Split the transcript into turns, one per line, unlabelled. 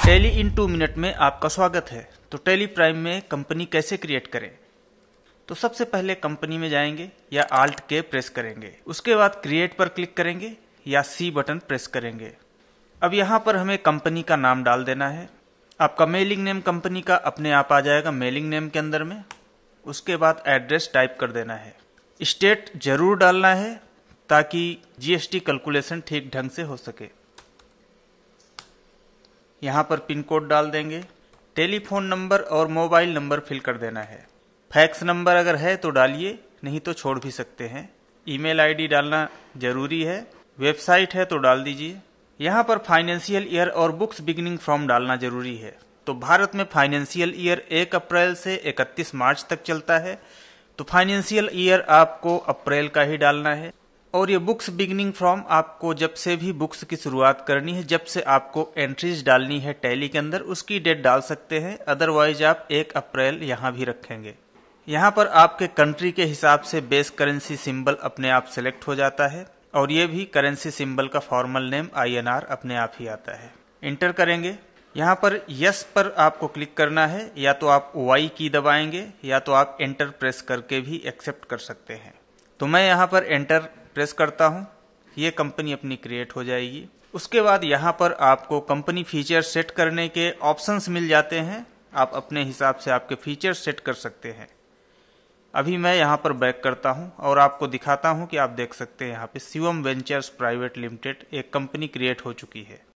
Tally इन 2 minute में आपका स्वागत है। तो टैली प्राइम में कंपनी कैसे क्रिएट करें। तो सबसे पहले कंपनी में जाएंगे या आल्ट के प्रेस करेंगे, उसके बाद क्रिएट पर क्लिक करेंगे या सी बटन प्रेस करेंगे। अब यहाँ पर हमें कंपनी का नाम डाल देना है। आपका मेलिंग नेम कंपनी का अपने आप आ जाएगा मेलिंग नेम के अंदर में। उसके बाद एड्रेस टाइप कर देना है। स्टेट जरूर डालना है ताकि जीएसटी कैलकुलेशन ठीक ढंग से हो सके। यहाँ पर पिन कोड डाल देंगे। टेलीफोन नंबर और मोबाइल नंबर फिल कर देना है। फैक्स नंबर अगर है तो डालिए, नहीं तो छोड़ भी सकते हैं। ईमेल आईडी डालना जरूरी है। वेबसाइट है तो डाल दीजिए। यहाँ पर फाइनेंशियल ईयर और बुक्स बिगिनिंग फ्रॉम डालना जरूरी है। तो भारत में फाइनेंशियल ईयर 1 अप्रैल से 31 मार्च तक चलता है, तो फाइनेंशियल ईयर आपको अप्रैल का ही डालना है। और ये बुक्स बिगिनिंग फ्रॉम आपको जब से भी बुक्स की शुरुआत करनी है, जब से आपको एंट्रीज डालनी है टैली के अंदर, उसकी डेट डाल सकते हैं। अदरवाइज आप 1 अप्रैल यहाँ भी रखेंगे। यहाँ पर आपके कंट्री के हिसाब से बेस करेंसी सिंबल अपने आप सेलेक्ट हो जाता है और ये भी करेंसी सिंबल का फॉर्मल नेम INR अपने आप ही आता है। इंटर करेंगे। यहाँ पर यस पर आपको क्लिक करना है, या तो आप Y की दबाएंगे या तो आप एंटर प्रेस करके भी एक्सेप्ट कर सकते हैं। तो मैं यहाँ पर एंटर प्रेस करता हूँ। ये कंपनी अपनी क्रिएट हो जाएगी। उसके बाद यहाँ पर आपको कंपनी फीचर सेट करने के ऑप्शंस मिल जाते हैं। आप अपने हिसाब से आपके फीचर सेट कर सकते हैं। अभी मैं यहाँ पर बैक करता हूँ और आपको दिखाता हूँ कि आप देख सकते हैं यहाँ पे शिवम वेंचर्स प्राइवेट लिमिटेड एक कंपनी क्रिएट हो चुकी है।